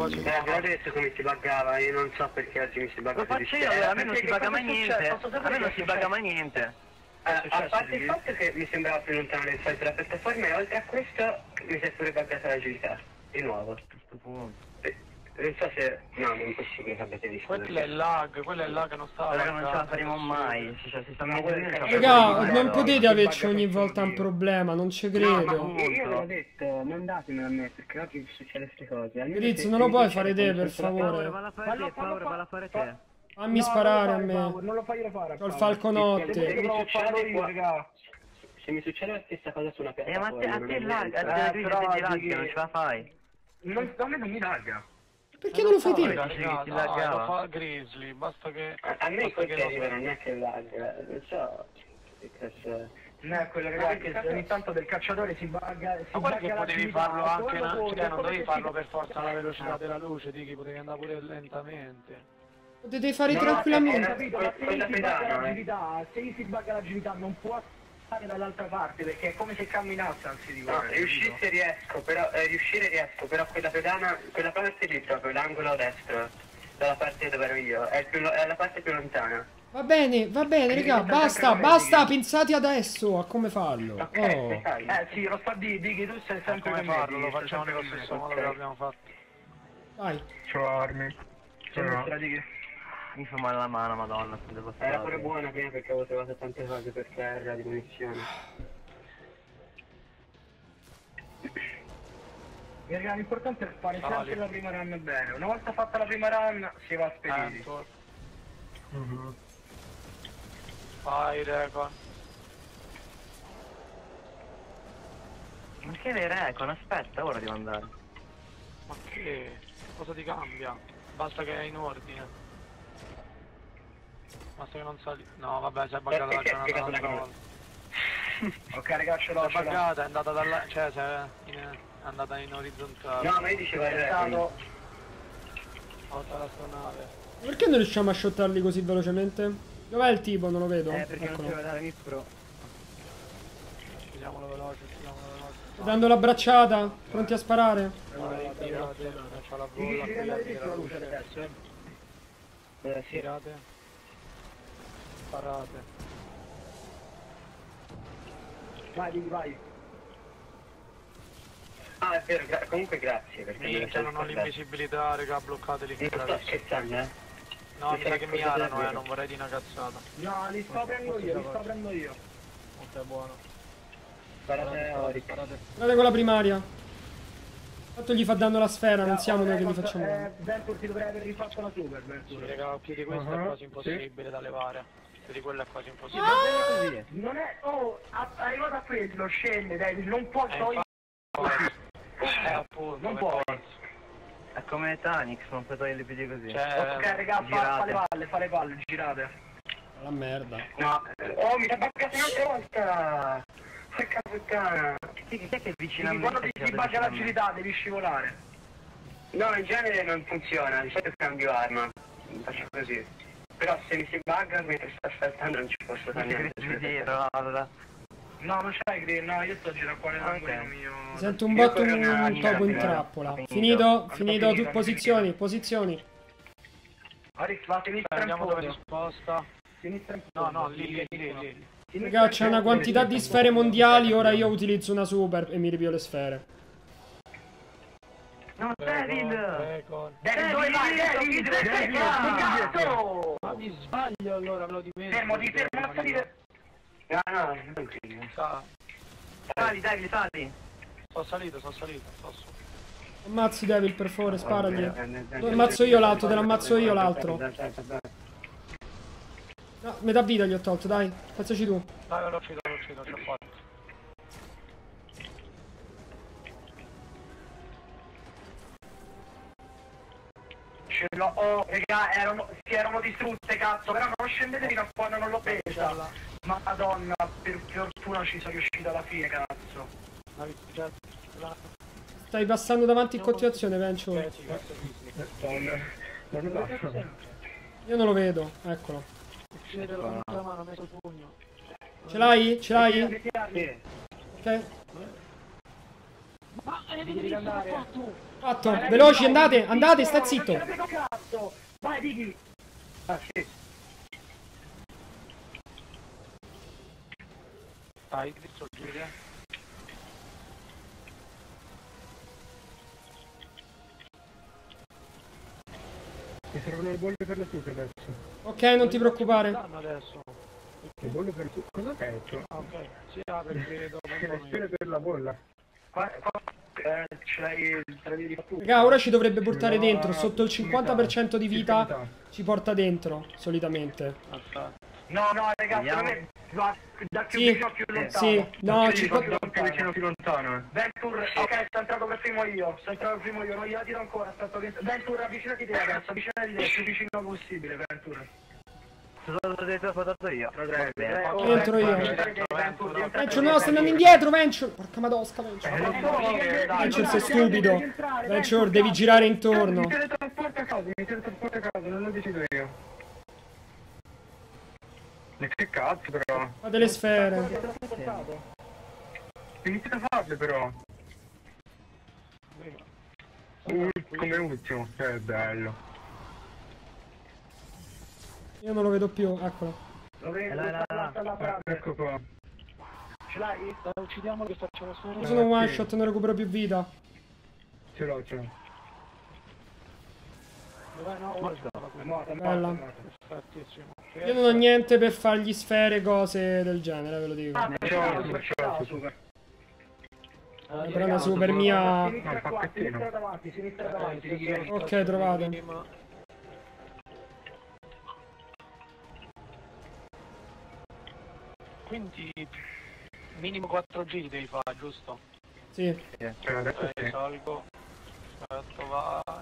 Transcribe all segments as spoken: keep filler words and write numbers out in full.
cose. Eh, abbiamo detto come si buggava, io non so perché oggi mi si bugga. Lo faccio io, a me non si bugga mai niente. A me non si bugga mai niente. Eh, a parte il fatto che mi sembrava più lontano del solito la piattaforma, e oltre a questo mi si è pure buggata l'agilità. Di nuovo. A questo punto. Non so se... No, è impossibile che abbiate visto. Quello è il lag, quello è il lag, non stava. Allora non ce la faremo mai. Cioè, si sta mettendo. Raga, non potete averci ogni volta un problema, non ci credo. No, ma io ve l'ho detto, mandatemelo a me, perché oggi succede queste cose. Riz, non lo puoi fare te, per favore. Valla a fare te, Paolo, valla a fare te. Fammi sparare a me. Non lo fai fare. C'ho il falconotte. Se mi succede qua... Se mi succede la stessa cosa su una piattaforma... Eh, ma te, a te lag, a te ti lagga, non ce la fai. Non, a me non mi lagga. Perché non lo fai te? Raga, ti no, laggava. lo fa Grizzly, basta che... A, a me basta quel che che lo arriva non è che lag, non so... Che cazzo... Non è quello che ogni tanto del cacciatore si bugga, si ma guarda che bugga potevi l'attività, farlo anche, quello na- pure, cioè non quello dovevi che farlo si- per forza alla velocità della luce, di che potevi andare pure lentamente. Potete fare No, Ho tranquillamente. capito, ma se Quella gli si bugga pedana, eh. l'agilità, se gli si bugga l'agilità non può stare dall'altra parte, perché è come se camminasse anzi di No, guarda, riuscisse riesco, però... Eh, riuscire riesco, però quella pedana... Quella parte lì proprio, l'angolo destro, dalla parte dove ero io, è, il più, lo- è la parte più lontana. Va bene, va bene, raga, basta, basta, pensate adesso a come farlo. Ok, Oh. sai. Eh sì, lo sta di, di che tu sei sempre Come con me, farlo? Dighi, Lo stai facciamo sempre nello con me. stesso modo che l'abbiamo fatto. Dai. C'ho armi. Sinistra, Dighi. Mi fa male la mano, madonna, se devo Era pure stare. buona prima perché avevo trovato tante cose per terra di munizioni. Raga, l'importante è fare Ah, sempre lì. la prima run bene. Una volta fatta la prima run si va spediti. Ecco. Vai, Recon. Ma che ne Recon? Aspetta, ora devo andare. Ma che? Cosa ti cambia? Basta che è in ordine. Basta che non sali... No, vabbè, si è buggata la giornata un'altra volta. Ok, raga, ce Si l'ho, è ce l'ho. buggata, è andata dalla... cioè, si è, in... è andata in orizzontale. No, ma io dicevo il È Recon. stato... Porta l'astronave. Perché non riusciamo a shottarli così velocemente? Dov'è il tipo? Non lo vedo. Eh, perché non Eccolo. si vede la Mist Pro. Tiriamolo veloce, tiriamolo veloce. Sto dando la bracciata, pronti a sparare. Vai, tirate, c'ha la Dighi, bolla, devi qui andare la dietro tira la luce luce. adesso, eh. Eh, sì. Tirate. Sparate. Vai, Dighi, vai. Ah, è vero, gra- comunque grazie perché me lo Minchia, sono non ho scordato. l'invisibilità, raga, bloccateli Non per sto adesso. scherzando, eh. No, mi sa che mi accorgete arano, eh, davvero. non vorrei di una cazzata. No, li sto prendendo io, li sto prendendo io. Molto è buono. Sparate a Oric. Guardate con la primaria. Tanto gli fa danno la sfera, non siamo noi che gli Eh, facciamo eh, male. Ventur ti dovrei aver rifatto la super, Sì, Ventur. raga, occhi di questo è quasi impossibile da levare. Più di quello è quasi impossibile. Così. Non è... Oh, a- arrivato a quello, scende, dai, non può Eh, togliere... Eh, appunto, Non per puoi. forza. È come Tanix, non puoi togliere i piedi così. Cioè, Ok, raga, fa, fa girate. le palle, fa le palle, girate. La merda. No, oh, mi si è buggato un'altra volta! Porca puttana! Chi, chi è che è vicino a Quindi me? quando ti Chi è si vicino bugga a me? l'agilità devi scivolare. No, in genere non funziona, di solito cambio arma. Faccio così. Però se mi si bugga mentre sto aspettando non ci posso fare Mi niente. scrivi dietro, guarda. No, non c'hai green, no, io sto girando qua nell'angolino Ok. mio. Sento un Io botto corro un una topo in linea, trappola. finito. Finito? Hanno Finito, finito, tu hanno posizioni, finito. posizioni. Arix, va a sinistra in andiamo dove si fondo. sposta. Sinistra in No, fondo. no, lì, lì, lì, lì. Sinistra Raga, in c'è una fondo. quantità di sfere mondiali, ora io utilizzo una super e mi ripio le sfere. No, Recon, David! Recon. David, dove vai? David, dove sei? Cazzo! Ma mi sbaglio allora, me lo dimentico. Fermo, ti fermo, non salire. No, no, non credo. Sa- Sali, David, sali! Sono salito, sono salito, sto su. Ammazzi Devil, per favore, sparagli. Lo ammazzo io l'altro, te l'ammazzo io l'altro. No, metà vita gli ho tolto, dai. Pensaci tu. Dai, l'ho ucciso, l'ho ucciso, ci ho fatto. Ce l'ho, oh, raga, erano, si erano distrutte, cazzo, però non scendete fino a quando non l'ho presa. Madonna, per fortuna ci sono riuscito alla fine, cazzo. La- già- la- Stai passando davanti in continuazione, Venture. eh, sì, questo sì, sì. Io non lo vedo, eccolo. Uccidetelo con la mano, ho messo il pugno. Ce l'hai? Ce l'hai? Sì. Ok. Ma eh, Devi vedi che andare. fatto? Fatto. Veloci, andate, andate, sta zitto. Non te ne frega un cazzo. Vai, Dighi. Ah, sì. Dai, dritto, giri. Mi servono le bolle per le sucche adesso. Ok, non ti preoccupare. Danno adesso. Le bolle per le sucche? Cosa hai detto? Ah, ok, si apre, credo. C'è la spina per la bolla. Qua, qua eh, ce l'hai il tre di fattura. Raga, ora ci dovrebbe portare dentro. Sotto il cinquanta per cento di vita ci porta dentro, solitamente. Aspetta. No, no, ragazzi, non è va da più Sì, vicino a più lontano. sì, no, Più ci vicino, pot- più vicino, più lontano. Ventur, ok, sto entrato per primo io, sto entrato per primo io, non gliela tiro ancora, aspetta che... Ventur, avvicinati te ragazzi, avvicinati te, il più vicino possibile, Ventur. Sono detto fatto io. Entro io. Venture, no, stai andando indietro, Venture. Porca madosca, Venture. Venture, sei stupido. Venture, devi girare intorno. Mi teletrasporta a casa, mi teletrasporta a casa, non lo decido io. Ma che cazzo però? Fate le sfere. Iniziate a farle però. Uh, come ultimo, che bello. Io non lo vedo più, eccolo. Lo vedo, sta là, sta là, sta là. Ecco qua. Ce l'hai? Dai, uccidiamolo che facciamo solo. Io sono un one shot, non recupero più vita. Ce l'ho, ce l'ho. Dov'è? No, ora sta la Morta, Bella. morta, morta. Perfettissimo. Io non ho niente per fargli sfere, cose del genere, ve lo dico. Ah, Ce ce l'ho, l'ho, super, ce ce l'ho, l'ho, super. Eh, però una super mia... Sinistra qua, sinistra davanti, sinistra davanti. Ok, trovate. Quindi minimo quattro giri devi fare, giusto? Sì. Cioè, adesso Ok, sì. salgo. Aspetta, vai.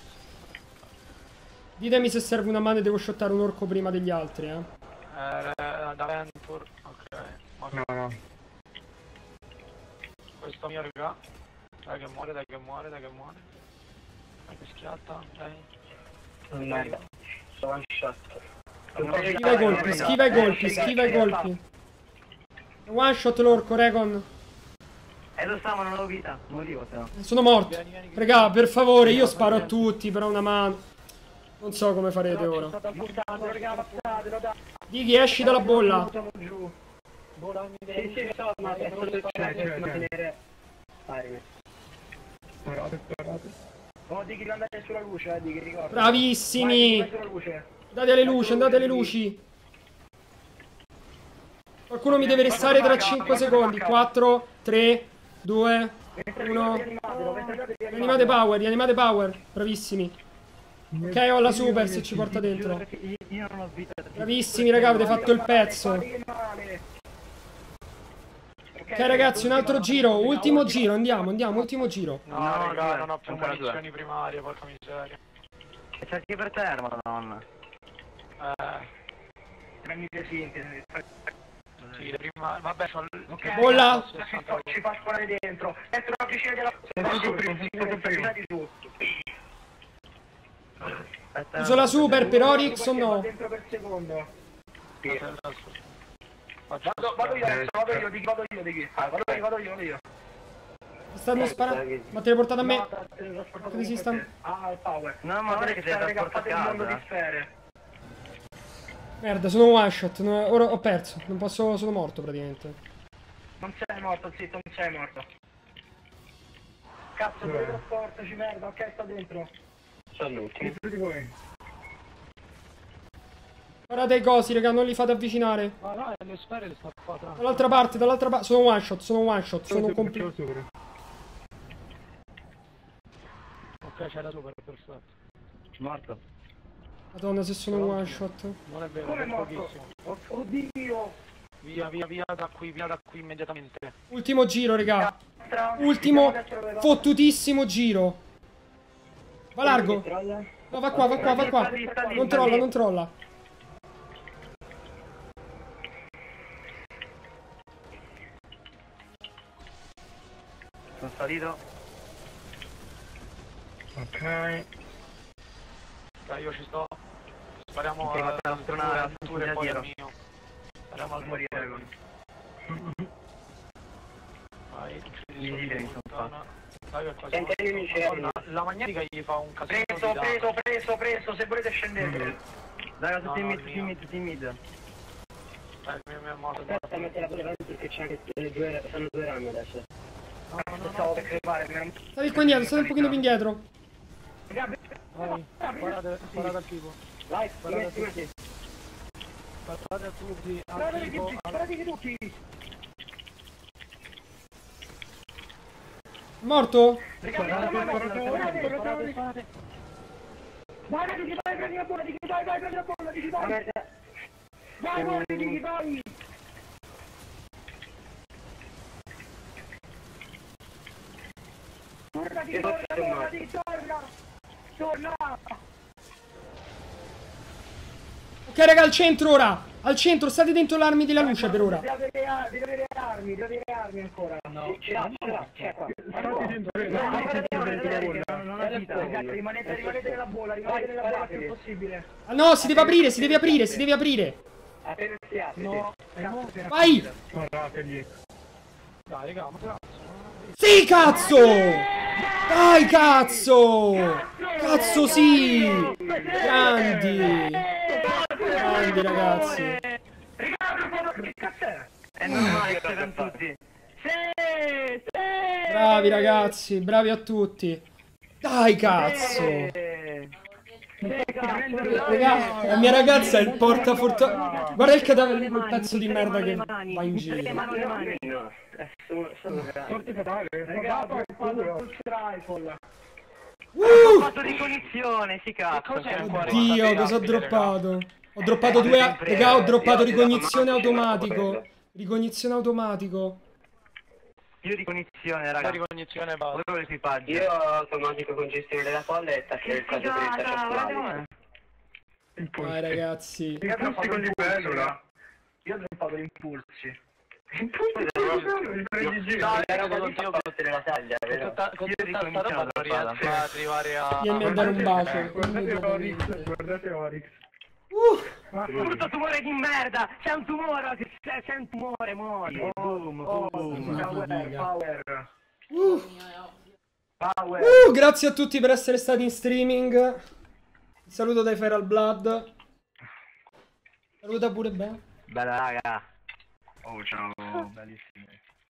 Ditemi se serve una mano e devo shottare un orco prima degli altri, eh. Eh, da Ventur. Ok. Ma No, no. questo mio raga. Dai che muore, dai che muore, dai che muore. Dai che schiatta, dai. Merda. Sono one shot. Schiva i colpi, schiva i colpi, schiva i colpi. One shot l'orco, Recon. E lo stavo, non ho vita. Morivo se no. Sono morto. Raga, per favore, io sparo a tutti, però una mano. Non so come farete ora. Buttatelo, raga, passatelo, dai. Dighi, esci dalla bolla. Buttiamo giù. Sì, sì, so, ma è solo il C'è, c'è, c'è. mantenere... Vai, Sparate, sparate. oh, di che andare sulla luce, eh, di che ricordo. Bravissimi. Vai, sulla luce. Andate alle luci, andate alle luci. Qualcuno mi deve restare tra cinque secondi. quattro, tre, due, uno. Rianimate power, rianimate power. Bravissimi. Ok, ho la super se ci porta dentro. Io non ho vita. Bravissimi, raga, avete fatto il pezzo. Ok, ragazzi, un altro giro. Ultimo giro, andiamo, andiamo, ultimo giro. No, No, raga, due, non ho più ancora due. munizioni primarie, porca miseria. E c'è anche per terra, madonna. Eh, Prendi le sintesi. sì, le prima... Vabbè, c'ho l... Ok, Bolla. ci fa- ci fa sparare dentro. Dentro la piscina della... Avvicinati su. Aspetta, Uso la super per Oryx o no? Dentro per secondo. Faccio Vado, vado io adesso, vado io, di chi vado io, di chi? Ah, vado io, vado io, vado io. Mi stanno sparando. Ma teleportate a me. Che si stanno- Ah, il power. No, ma guarda che sei Raga, trasportato fate a un mondo casa. di sfere. Merda, sono un one shot. no- Ora ho perso. Non posso. Sono morto praticamente. Non sei morto, zitto, non sei morto. Cazzo, teletrasportaci, merda, ok, sta dentro. Saluti. Dietro di voi. Guardate i cosi, raga, non li fate avvicinare. Ma no, le sfere le sta qua tra. Dall'altra parte, dall'altra parte. Sono un one shot, sono un one shot. Sono un completo. Ok, c'è la super, perfetto. Morto. Madonna, se sono un one shot. Non è vero, Come è morto? pochissimo. Oh, oddio. Via, via, via da qui, via da qui immediatamente. Ultimo giro, raga. Tra- Ultimo Diciamo che fottutissimo giro. Va largo. No, va qua, va qua, va qua. Non trolla, non trolla. Sono salito. Ok. Dai, io ci sto. Spariamo Ok, al fatto la strada, Ventura e poi al dietro. mio. Spariamo al Morire morire. con. Vai, uccidi Gli subito giri in sono fontana. Raga, qua Senti i nemici erano. la magnetica gli fa un casino. Preso, di danno. preso, preso, preso, se volete scendete. Raga, No, tutti in no, mid, tutti in mio. mid, tutti in mid. Eh, il mio, mio moto. Aspetta, mettila pure avanti perché c'è anche le due, stanno due rami adesso. No, no, no, Stavo per crepare. State qua indietro, state un pochino più indietro. vai, guardate, guardate al tipo. Vai, Guardate metti, metti. Guardate a tutti, al Guardate tipo, tutti, al- guardate tutti. Morto? Guardate, guardate, guardate, guardate. Vai, vai, vai, prendi la bolla, Dicky, vai, vai, prendi la bolla, Dicky, vai. Vai, vai, Dicky, vai. Torna, Dicky, torna, torna, Dicky, torna. Torna. Ok raga, al centro ora. Al centro, state dentro l'armi della luce per ora. Devi avere armi, devi avere armi, devi avere armi ancora. No, Ce l'ha, ce l'ha, c'è qua. Non ha vita, ragazzi, rimanete, rimanete nella bolla, rimanete nella bolla il più possibile. Ah, no, si deve aprire, si deve aprire, si deve aprire. Appena si apre. no, Vai! dai, raga, ma cazzo. Sì, cazzo! Dai, cazzo! Cazzo, sì! Grandi! Grandi, ragazzi! Che cazzo è? È normale che siano tutti. Sì, sì! Bravi, ragazzi, bravi a tutti! Dai, cazzo! Raga, la mia ragazza è il portafortuna. Guarda il cadavere di quel pezzo di merda che va in giro. No, eh, sono, sono grandi. Raga, poi quando il rifle. Ho Uh! fatto ricognizione, si cazzo. Cos'è il cuore? Dio, cosa ho droppato? Ho droppato due... a- Raga, ho droppato ricognizione automatico. Ricognizione automatico. Io ricognizione, La raga. ricognizione basta. Dove l'equipaggio? Io ho automatico con gestione della folla e attacco il caso per il Figata, taccio. Vai, ragazzi. Io ho droppato l'impulsi. Io ho droppato gli impulsi. No, era così fa battere la taglia, Con vero? tutta, con Io tutta sta ricomincio roba la non riesco spada. ad arrivare a... Vieni a dare un bacio. guardate Oryx. Brutto tumore di merda! C'è un tumore! C'è, c'è un tumore, muori! Boom, boom! Power, power. Uh, Power. uh, grazie a tutti per essere stati in streaming. Un saluto dai Feral Blood. Saluta pure bene. Bella raga! Oh, ciao, bellissimi.